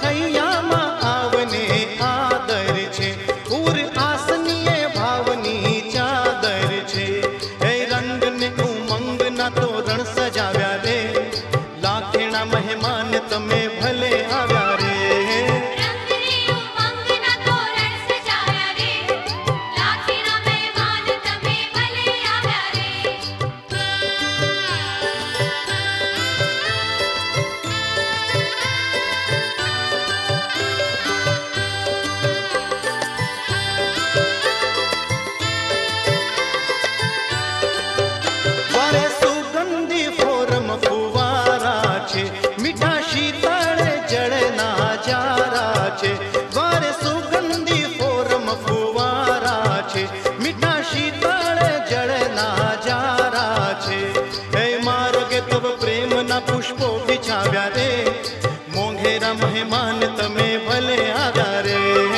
અથૈયામાં આવને આદર છે, પૂર આસનીએ ભાવની ચાદર છે. હે રંગને ઉમંગના તોરણ સજાવ્યા રે, લાખેણા મહેમાન તમે ભલે આવ્યા રે. મીઠા શીતળ જળના જારા છે, વારે સુગંધી ફોરમ ફુવારા છે. મીઠા શીતળ જળના જારા છે. હે માર્ગે તવ પ્રેમના પુષ્પો બિછાવ્યા રે, મોંઘેરા મહેમાન તમે ભલે આવ્યા રે.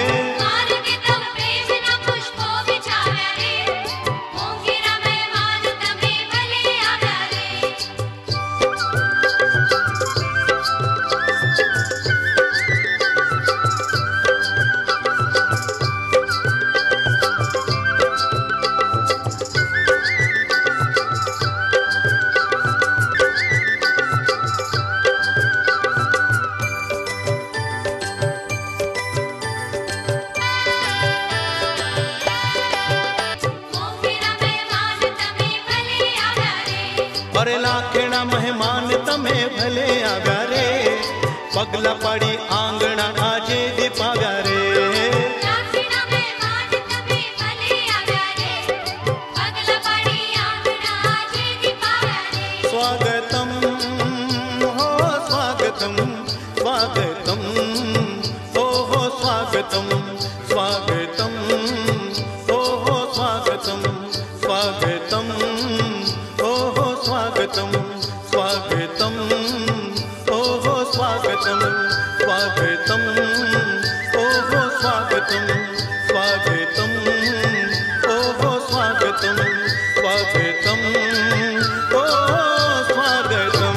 અરે લાખેણા મહેમાન તમે ભલે આવ્યા રે, પગલા પાડી આંગણા આજે દીપાવ્યા રે. સ્વાગતમ હો સ્વાગતમ, સ્વાગતમ ઓહો સ્વાગતમ, સ્વાગતમ ઓહો સ્વાગતમ, સ્વાગતમ ઓહો સ્વાગતમ, સ્વાગતમ ઓહો સ્વાગતમ, સ્વાગતમ ઓહો સ્વાગતમ, સ્વાગતમ ઓહો સ્વાગતમ, સ્વાગતમ ઓહો સ્વાગતમ.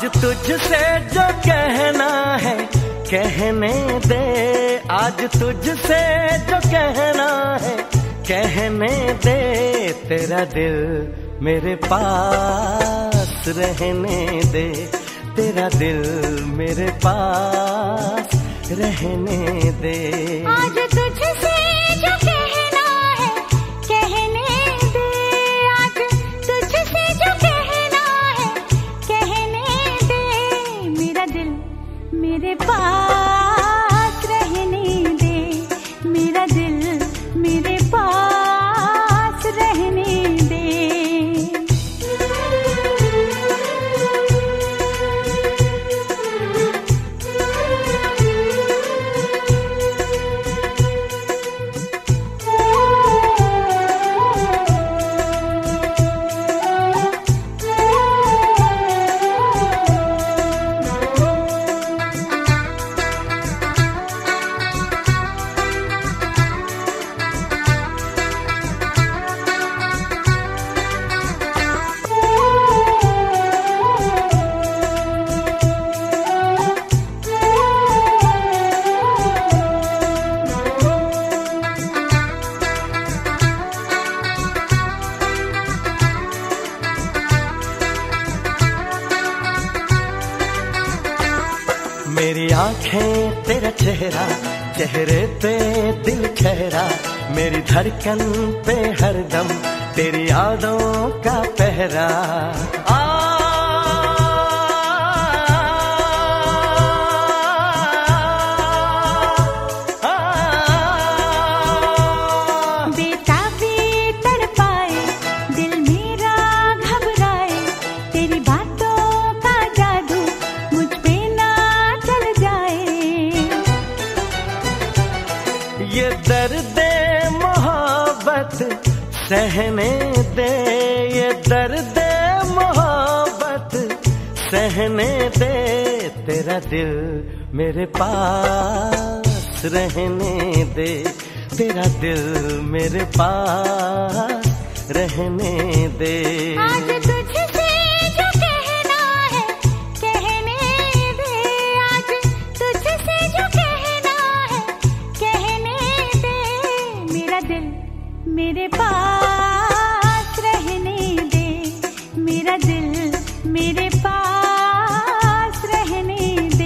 तुझसे जो कहना है कहने दे, आज तुझसे जो कहना है कहने दे। तेरा दिल मेरे पास रहने दे, तेरा दिल मेरे पास रहने दे। आज तुझसे जो कहना है कहने दे, आज तुझसे जो कहना है कहने दे। मेरा दिल मेरे पास रहने दे, मेरा दिल मेरे पास रहने दे। मेरी आंखें तेरा चेहरा, चेहरे पे दिल ठहरा। मेरी धड़कन पे हरदम तेरी यादों का पहरा। बेताबी तड़पाए दिल मेरा घबराए, तेरी बातों का जादू मुझ पे ना चल जाए। ये दर्द मोहब्बत सहने दे, ये दर्द मोहब्बत सहने दे। तेरा दिल मेरे पास रहने दे, तेरा दिल मेरे पास रहने दे। आज तुझसे जो कहना है कहने दे, आज तुझसे जो कहना है कहने दे। मेरा दिल मेरे पास रहने दे, मेरा दिल मेरे पास रहने दे।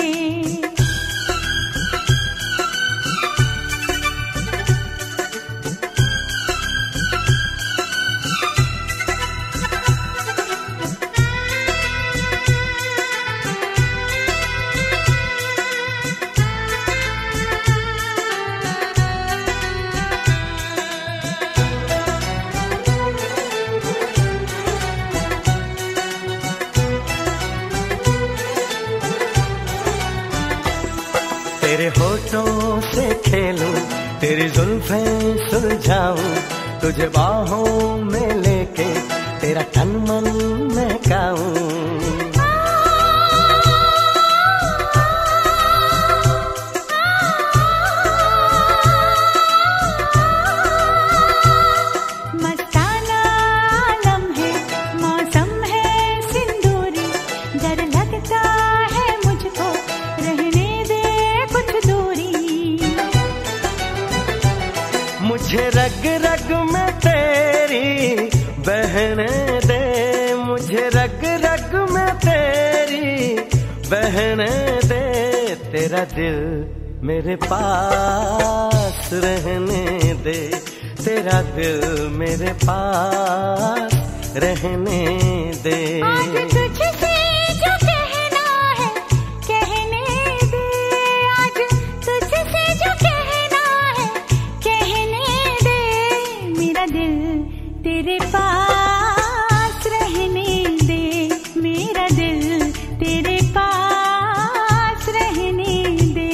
तेरे होठों से खेलूं, तेरी जुल्फें सुलझाऊं, तुझे बाहों में लेके तेरा तन मन महकाऊं। मस्ताना आलम है, मौसम है सिंदूरी, डर लगता है मुझको रहने दे कुछ दूरी। मुझे रग रग में तेरी बहने दे, मुझे रग रग में तेरी बहने दे। तेरा दिल मेरे पास रहने दे, तेरा दिल मेरे पास रहने दे। आज तुझसे जो कहना है कहने दे, आज तुझसे जो कहना है कहने दे। मेरा दिल तेरे पास रहने दे, मेरा दिल तेरे पास रहने दे।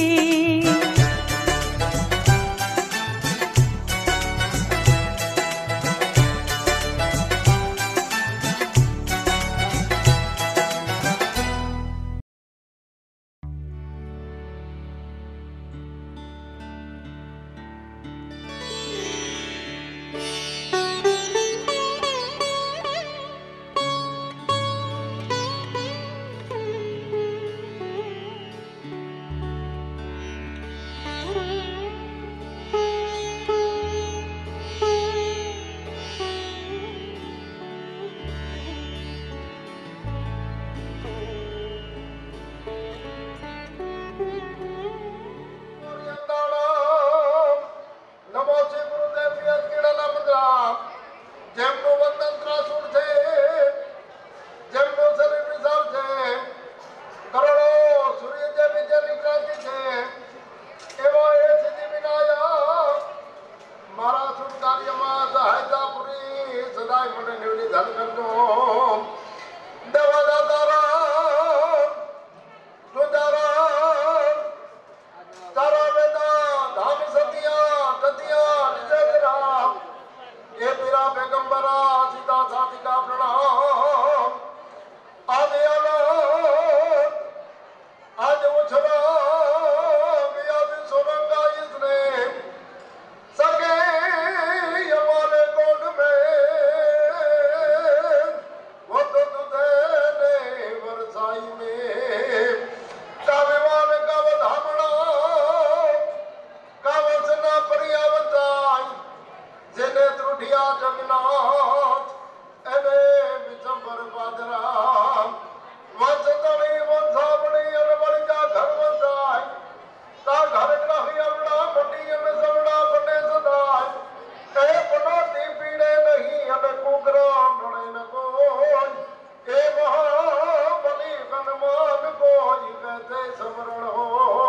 राजा जगन्नाथ एने विचंबर बादरा वंशतणी वंशावणी अनबड़ी का घर वंशाय ता घर ग्राही अवड़ा बटी में सवड़ा बने सदाय ए बनोती पीड़े नहीं अने कुकरा नड़े न कोई ए महाबली गणमान कोई कहते समरण हो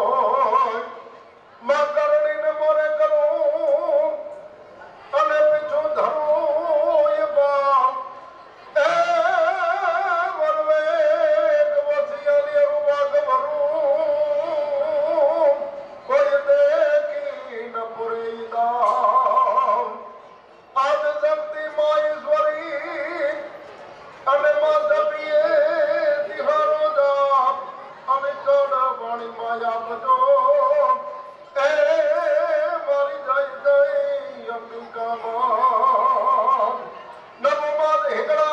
मां करणी ने मोरे करूं अने पिछू धरूं ये बात ए वरवे वसियाली रुवा गभरूं कोई देखी न पुरे दाम आज शक्ति मां ईश्वरी अने मां दबिए तिहारो जाप अने चौड़ वाणी माया बजो ए मारी जाई जाई अंबिका मां नमो मां हिगड़ा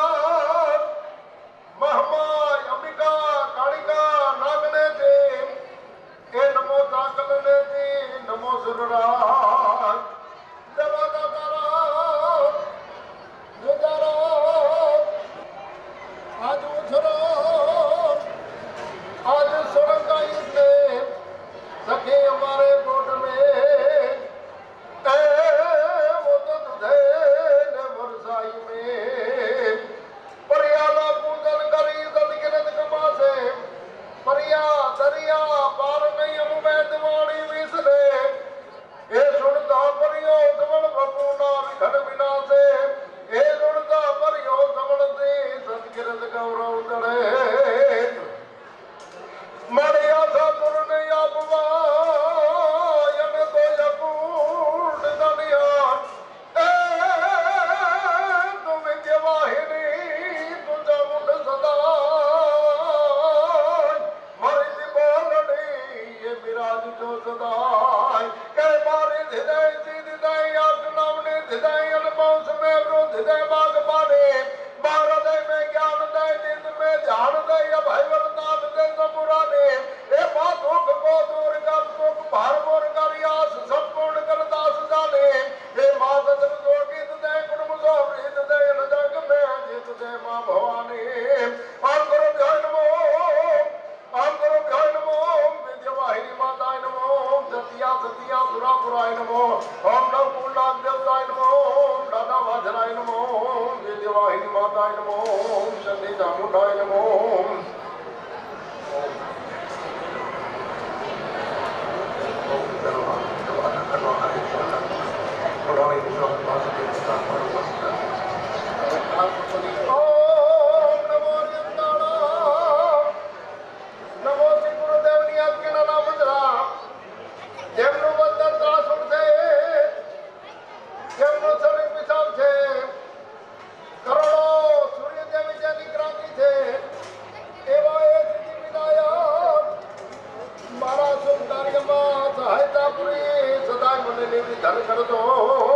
महमा अंबिका कालिका नागने दे ए नमो ताकलने दे नमो सुरराज जवा दातारा जुदारा आज उछरो आज सुरंगाई से सखे हमारे बोट में ए वो तो तुझे ने वर्षाई में परियाला पूजन करी सदगिरत कमा से परिया दरिया पार नहीं हम वैदवाणी विसरे ए सुनता परियो समण भगुना विघन विना से ए सुनता परियो समण से सदगिरत गौरव दड़े मड़िया साधुर ने आपवा यने तो यकूट दनिया ए तुम विद्यवाहिनी तुझा मुंड सदा मरी दी बोलनी ये विराज जो सदा के मारी हृदय सीध दय आग नामने हृदय अनमौस में वृद्ध हृदय बाग पाने बारदय में ज्ञान दय निंद में ध्यान दय अभय वरदान दय सपुराने ए मां दुख को दूर कर सुख भार मोर कर यास संपूर्ण कर दास जाने ए मां सदन जोगी दय गुण मुझो प्रीत दय न जग में जीत दय मां भवानी और गुरु भय नमो और गुरु भय नमो विद्यवाहिनी माताय नमो सतिया सतिया सुरापुराय नमो ओम नव पूर्णाक देवताय नमो दादा वाजराय नमो विद्यवाहिनी माताय नमो शनि चामुंडाय नमो नमो श्री गुरुदेव ની આજ્ઞાના નામ મંજરા જેમનું બંધન ત્રાસ ઉઠશે જેમનું શરીર વિશાળ છે કરોડો સૂર્યદેવી જેની ક્રાંતિ છે એવા એ સિદ્ધિ વિનાયક મારા શુભ કાર્યમાં સહાયતા પૂરી સદાય મને નિવૃત્ત ધન કરજો